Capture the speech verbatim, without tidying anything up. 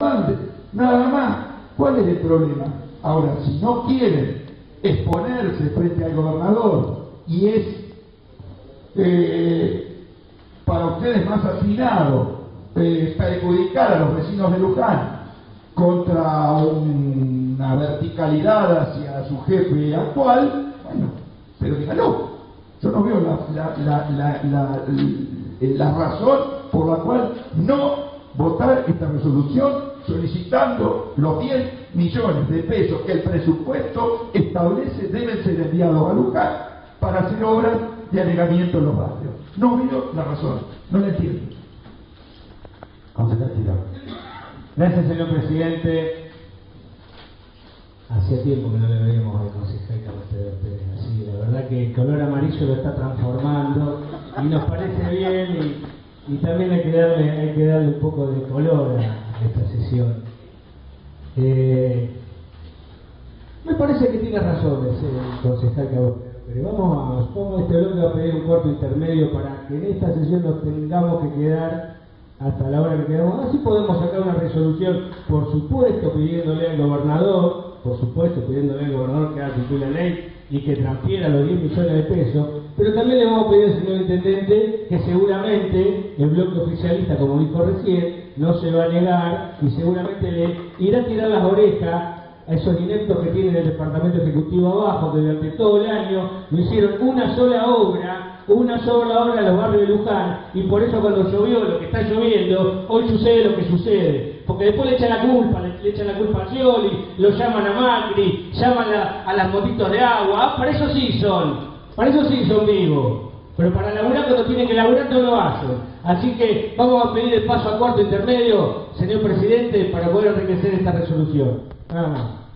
Nada más. ¿Cuál es el problema? Ahora, si no quieren exponerse frente al gobernador y es eh, para ustedes más afinado eh, perjudicar a los vecinos de Luján contra un, una verticalidad hacia su jefe actual, bueno, pero díganlo. Yo no veo la, la, la, la, la, la, la razón por la cual no votar esta resolución solicitando los diez millones de pesos que el presupuesto establece deben ser enviados a Luján para hacer obras de anegamiento en los barrios. No veo la razón, no la entiendo. Concejal Tirado. Gracias, señor presidente. Hacía tiempo que no le veíamos al concejal Cabestero Pérez así. La verdad que el color amarillo lo está transformando y nos parece bien y, y también hay que, darle, hay que darle un poco de color a esta sesión. Eh, me parece que tiene razón el concejal Cabestero Pérez. Vamos a, como este bloque va a pedir un cuarto intermedio para que en esta sesión nos tengamos que quedar hasta la hora que quedamos. Así podemos sacar una resolución, por supuesto pidiéndole al gobernador, por supuesto pidiéndole al gobernador que haga cumplir la ley y que transfiera los diez millones de pesos, pero también le vamos a pedir al señor intendente que seguramente el bloque oficialista, como dijo recién, no se va a negar y seguramente le irá a tirar las orejas a esos ineptos que tienen el departamento ejecutivo abajo, que durante todo el año no hicieron una sola obra, una sola obra en los barrios de Luján, y por eso cuando llovió lo que está lloviendo, hoy sucede lo que sucede, porque después le echan la culpa, le, le echan la culpa a Scioli, lo llaman a Macri, llaman a, a las motitos de agua, ah, para eso sí son, para eso sí son vivos, pero para laburar cuando tienen que laburar no lo hacen. Así que vamos a pedir el paso a cuarto intermedio, señor presidente, para poder enriquecer esta resolución. Nada más.